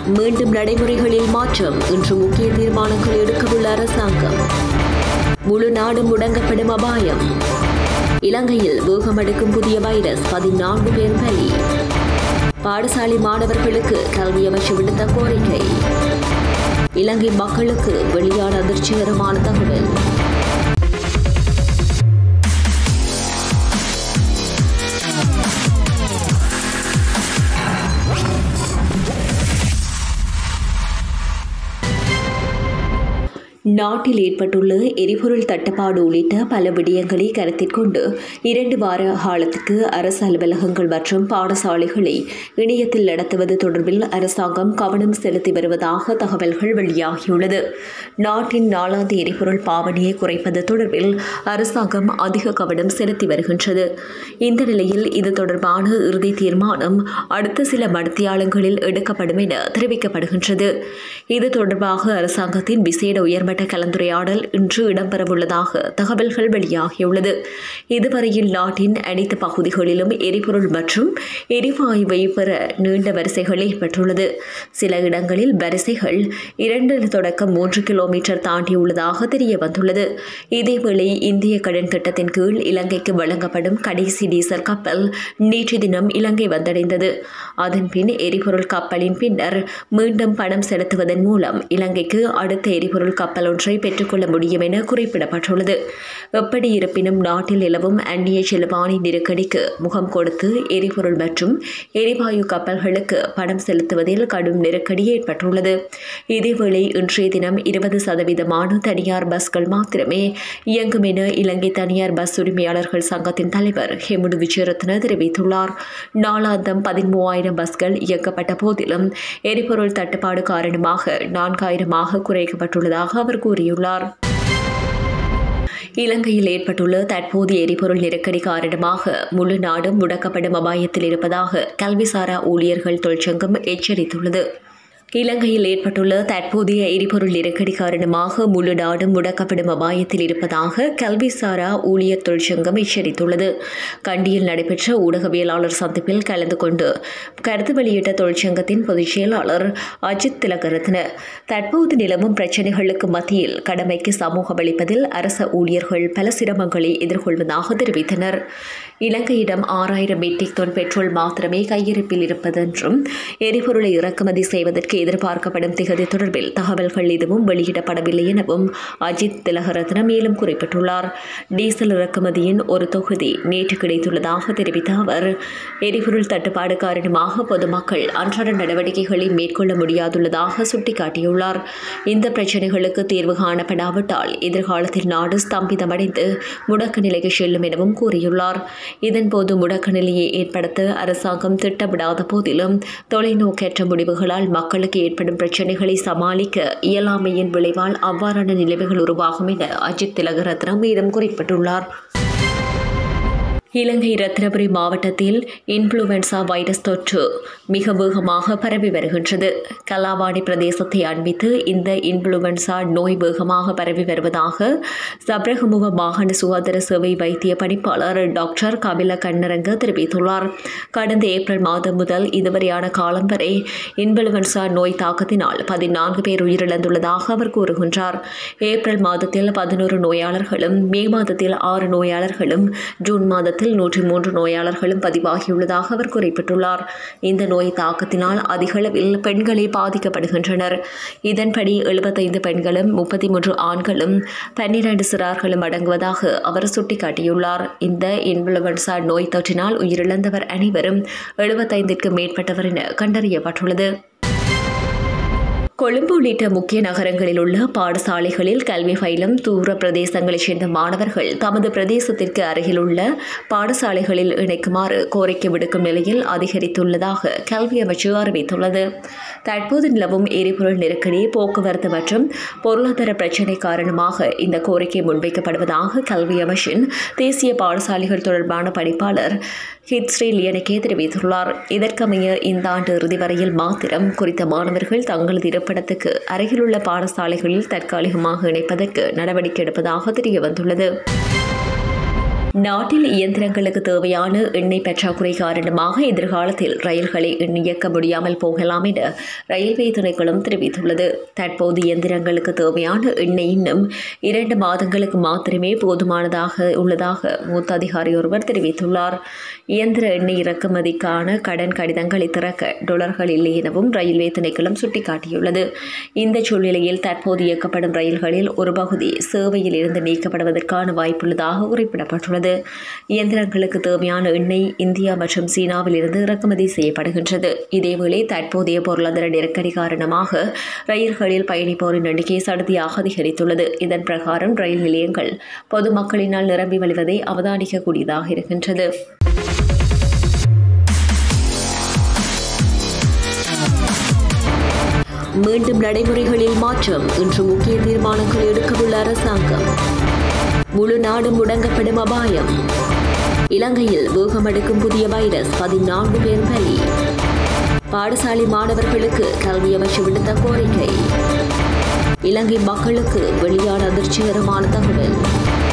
மீண்டும் நடைமுறைகளில் மாற்றம். இன்று முக்கிய தீர்மானங்கள் எடுக்கவுள்ள அரசாங்கம். முழு நாடும் முடங்கப்படும் அபாயம். இலங்கையில் வேகமெடுக்கும் புதிய வைரஸ், 14 பேர் பலி. பாடசாலை மாணவர்களுக்கு கல்வி அமைச்சு விடுத்த கோரிக்கை. இலங்கை மக்களுக்கு வெளியான அதிர்ச்சிகரமான தகவல். நாட்டில் ஏற்பட்டுள்ள எரிபொருள் தட்டுப்பாடு உள்ளிட்ட பல விடயங்களை கருத்தில் கொண்டு 2 வார காலத்துக்கு அரசு அலுவலகங்கள் மற்றும் பாடசாலைகளை இணையத்தில் நடத்துவது தொடர்பில் அரசாங்கம் கவனம் செலுத்தி வருவதாக தகவல்கள் வெளியாகியுள்ளது. நாட்டின் நாளாந்த எரிபொருள் பாவனையை குறைப்பது தொடர்பில் அரசாங்கம் அதிக கவனம் செலுத்தி வருகின்றது. இந்த நிலையில் இது தொடர்பான இறுதி தீர்மானம் அடுத்த சில மணித்தியாலங்களில் எடுக்கப்படும் என தெரிவிக்கப்படுகின்றது. இது தொடர்பாக அரசாங்கத்தின் விசேட உயர்மட்ட கலந்துரையாடல் இன்று இடம்பெறவுள்ளதாக தகவல்கள் வெளியாகியுள்ளது. இதுவரையில் நாட்டின் அனைத்து பகுதிகளிலும் எரிபொருள் மற்றும் எரிவாயுவை பெற நீண்ட வரிசைகள் ஏற்பட்டுள்ளது. சில இடங்களில் வரிசைகள் 2 தொடக்கம் 3 கிலோமீட்டர் தாண்டியுள்ளதாக தெரிய வந்துள்ளது. இதேவேளை இந்திய கடன் திட்டத்தின் கீழ் இலங்கைக்கு வழங்கப்படும் கடைசி டீசல் கப்பல் நேற்று தினம் இலங்கை வந்தடைந்தது. அதன்பின் எரிபொருள் கப்பலின் பின்னர் மீண்டும் பணம் செலுத்துவதன் மூலம் இலங்கைக்கு அடுத்த எரிபொருள் கப்பல் ஒன்றை பெற்றுக்கொள்ள முடியும் என குறிப்பிடப்பட்டுள்ளது. எப்படி இருப்பினும் நாட்டில் நிலவும் அந்நிய செலவாணி நெருக்கடிக்கு முகம் கொடுத்து எரிபொருள் மற்றும் எரிவாயு கப்பல்களுக்கு பணம் செலுத்துவதில் கடும் நெருக்கடி ஏற்பட்டுள்ளது. இதேவேளை இன்றைய தினம் 20% தனியார் பஸ்கள் மாத்திரமே இயங்கும் என இலங்கை தனியார் பஸ் உரிமையாளர்கள் சங்கத்தின் தலைவர் ஹெமுடு விஜயரத்ன தெரிவித்துள்ளார். நாளாந்தம் 13,000 பஸ்கள் இயக்கப்பட்ட போதிலும் எரிபொருள் தட்டுப்பாடு காரணமாக 4,000 குறைக்கப்பட்டுள்ளதாக அவர் கூறியுள்ளார். இலங்கையில் ஏற்பட்டுள்ள தற்போதைய எரிபொருள் நெருக்கடி காரணமாக முழு நாடும் முடக்கப்படும் அபாயத்தில் இருப்பதாக கல்விசாரா ஊழியர்கள் தொழிற்சங்கம் எச்சரித்துள்ளது. இலங்கையில் ஏற்பட்டுள்ள தற்போதைய எரிபொருள் நெருக்கடி காரணமாக முழு நாடும் முடக்கப்படும் அபாயத்தில் இருப்பதாக கல்விசாரா ஊழியர் தொழிற்சங்கம் எச்சரித்துள்ளது. கண்டியில் நடைபெற்ற ஊடகவியலாளர் சந்திப்பில் கலந்து கொண்டு கருத்து வெளியிட்ட தொழிற்சங்கத்தின் பொதுச் செயலாளர் அஜித் திலகரத்ன தற்போது நிலவும் பிரச்சினைகளுக்கு மத்தியில் கடமைக்கு சமூகம் அளிப்பதில் அரச ஊழியர்கள் பல சிரமங்களை எதிர்கொள்வதாக தெரிவித்தனர். இலங்கையிடம் 6,000 மெட்ரிக் டன் பெட்ரோல் மாத்திரமே கையிருப்பில் இருப்பதென்றும் எரிபொருளை இறக்குமதி செய்வதற்கு எதிர்பார்க்கப்படும் திகதி தொடர்பில் தகவல்கள் எதுவும் வெளியிடப்படவில்லை எனவும் அஜித் திலகரத்ன மேலும் குறிப்பிட்டுள்ளார். டீசல் இறக்குமதியின் ஒரு தொகுதி நேற்று கிடைத்துள்ளதாக தெரிவித்த அவர் எரிபொருள் தட்டுப்பாடு காரணமாக பொதுமக்கள் அன்றாட நடவடிக்கைகளை மேற்கொள்ள முடியாதுள்ளதாக சுட்டிக்காட்டியுள்ளார். இந்த பிரச்சினைகளுக்கு தீர்வு காணப்படாவிட்டால் எதிர்காலத்தில் நாடு ஸ்தம்பிதமடைந்து முடக்க நிலைக்கு செல்லும் எனவும் கூறியுள்ளார். இதன்போது முடக்க நிலையை ஏற்படுத்த அரசாங்கம் திட்டமிடாத போதிலும் தொலைநோக்கற்ற முடிவுகளால் மக்களுக்கு ஏற்படும் பிரச்சினைகளை சமாளிக்க இயலாமையின் விளைவால் அவ்வாறான நிலைமைகள் உருவாகும் என அஜித் திலகரத்ன மேலும் குறிப்பிட்டுள்ளார். இலங்கை ரத்தினபுரி மாவட்டத்தில் இன்ஃப்ளூவன்சா வைரஸ் தொற்று மிக வேகமாக பரவி வருகின்றது. கலாவாடி பிரதேசத்தை அண்மித்து இந்த இன்ஃப்ளூவன்சா நோய் வேகமாக பரவி வருவதாக சப்ரகமுவ மாகாண சுகாதார சேவை வைத்திய பணிப்பாளர் டாக்டர் கபில கண்ணரங்க தெரிவித்துள்ளார். கடந்த ஏப்ரல் மாதம் முதல் இதுவரையான காலம் வரை இன்ஃப்ளூவன்சா நோய் தாக்கத்தினால் 14 பேர் உயிரிழந்துள்ளதாக அவர் கூறுகின்றார். ஏப்ரல் மாதத்தில் 11 நோயாளர்களும், மே மாதத்தில் 6 நோயாளர்களும், ஜூன் மாதத்தில் 103 நோயாளர்களும் பதிவாகியுள்ளதாக அவர் குறிப்பிட்டுள்ளார். இந்த நோய் தாக்கத்தினால் அதிகளவில் பெண்களே பாதிக்கப்படுகின்றனர். இதன்படி 75 பெண்களும் 33 ஆண்களும் 12 சிறார்களும் அடங்குவதாக அவர் சுட்டிக்காட்டியுள்ளார். இந்த இன்ஃப்ளூவன்சா நோய் தொற்றினால் உயிரிழந்தவர் அனைவரும் 75க்கும் மேற்பட்டவர் என கண்டறியப்பட்டுள்ளது. கொழும்பு உள்ளிட்ட முக்கிய நகரங்களில் உள்ள பாடசாலைகளில் கல்வி பயிலும் தூர பிரதேசங்களைச் சேர்ந்த மாணவர்கள் தமது பிரதேசத்திற்கு அருகில் உள்ள பாடசாலைகளில் இணைக்குமாறு கோரிக்கை விடுக்கும் நிலையில் அதிகரித்துள்ளதாக கல்வி அமைச்சு அறிவித்துள்ளது. தற்போது நிலவும் எரிபொருள் நெருக்கடி, போக்குவரத்து மற்றும் பொருளாதார பிரச்சினை காரணமாக இந்த கோரிக்கை முன்வைக்கப்படுவதாக கல்வி அமைச்சின் தேசிய பாடசாலைகள் தொடர்பான பணிப்பாளர் ஹித்ஸ்ரீ லியனகே தெரிவித்துள்ளார். இதற்கமைய இந்த ஆண்டு இறுதி வரையில் மாத்திரம் குறித்த மாணவர்கள் தங்களது இருப்பிடத்துக்கு அருகிலுள்ள பாடசாலைகளில் தற்காலிகமாக இணைப்பதற்கு நடவடிக்கை எடுப்பதாக தெரியவந்துள்ளது. நாட்டில் இயந்திரங்களுக்கு தேவையான எண்ணெய் பற்றாக்குறை காரணமாக எதிர்காலத்தில் ரயில்களை இயக்க முடியாமல் போகலாம் என ரயில்வே திணைக்களம் தெரிவித்துள்ளது. தற்போது இயந்திரங்களுக்கு தேவையான எண்ணெய் இன்னும் 2 மாதங்களுக்கு மாத்திரமே போதுமானதாக உள்ளதாக மூத்த அதிகாரி ஒருவர் தெரிவித்துள்ளார். இயந்திர எண்ணெய் இறக்குமதிக்கான கடன் கடிதங்களை திறக்க டாலர்கள் இல்லை எனவும் ரயில்வே திணைக்களம் சுட்டிக்காட்டியுள்ளது. இந்த சூழ்நிலையில் தற்போது இயக்கப்படும் ரயில்களில் ஒரு பகுதி சேவையில் இருந்து நீக்கப்படுவதற்கான வாய்ப்புள்ளதாக குறிப்பிடப்பட்டுள்ளது. இயந்திரங்களுக்கு தேவையான எண்ணெய் இந்தியா மற்றும் சீனாவில் இருந்து இறக்குமதி செய்யப்படுகின்றது. இதேவேளை தற்போதைய பொருளாதார நெருக்கடி காரணமாக ரயில்களில் பயணிப்போரின் எண்ணிக்கை சடுதியாக அதிகரித்துள்ளது. இதன் பிரகாரம் ரயில் நிலையங்கள் பொதுமக்களினால் நிரம்பி வழிவதை அவதானிக்கக்கூடியதாக இருக்கின்றது. மீண்டும் நடைமுறைகளில் மாற்றம். இன்று முக்கிய தீர்மானங்கள் எடுக்கவுள்ள அரசாங்கம். முழு நாடு முடங்கப்படும் அபாயம். இலங்கையில் வேகமெடுக்கும் புதிய வைரஸ், 14 பேர் பலி. பாடசாலை மாணவர்களுக்கு கல்வி அமைச்சு விடுத்த கோரிக்கை. இலங்கை மக்களுக்கு வெளியான அதிர்ச்சிகரமான தகவல்.